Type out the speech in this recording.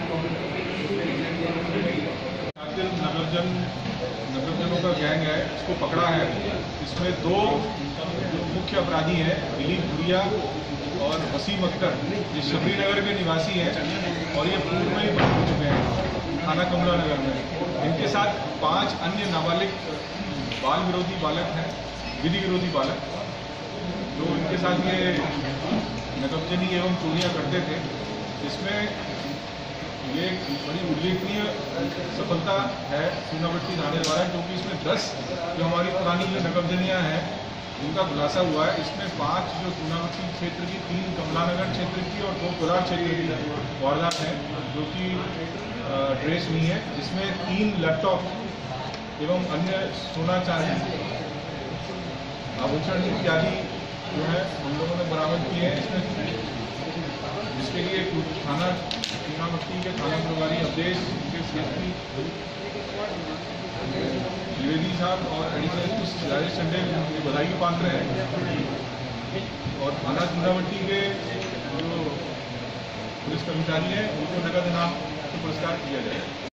नगरजनों का गैंग है, इसको पकड़ा है। इसमें दो मुख्य अपराधी हैं, दिलीप भुरिया और वसीम अख्तर, ये श्रीनगर के निवासी हैं और ये पूर्व में ही बंद हो चुके हैं थाना कमला नगर में। इनके साथ 5 अन्य नाबालिग बाल विरोधी बालक हैं, विधि विरोधी बालक, जो इनके साथ ये नकबजनी एवं चोरियां करते थे। इसमें ये बड़ी उल्लेखनीय सफलता है चूनाभट्टी थाने द्वारा, क्योंकि इसमें 10 जो हमारी पुरानी जो नकबजनियाँ हैं उनका खुलासा हुआ है। इसमें 5 जो चूनाभट्टी क्षेत्र की, 3 कमलानगर क्षेत्र की और 2 कोलार क्षेत्र की वारदात हैं, जो कि ट्रेस हुई है। जिसमें 3 लैपटॉप एवं अन्य सोना चांदी आभूषण इत्यादि जो है हम लोगों ने बरामद किए हैं। इसमें जिसके लिए थाना चूनाभट्टी के थाना प्रभारी अवधेश के सीएसपी द्विवेदी साहब और एडिशनल राजेश चंदेल उनकी बधाई के पात्र हैं और थाना चूनाभट्टी के जो पुलिस कर्मचारी हैं उनको नगद इनाम पुरस्कार किया जाएगा।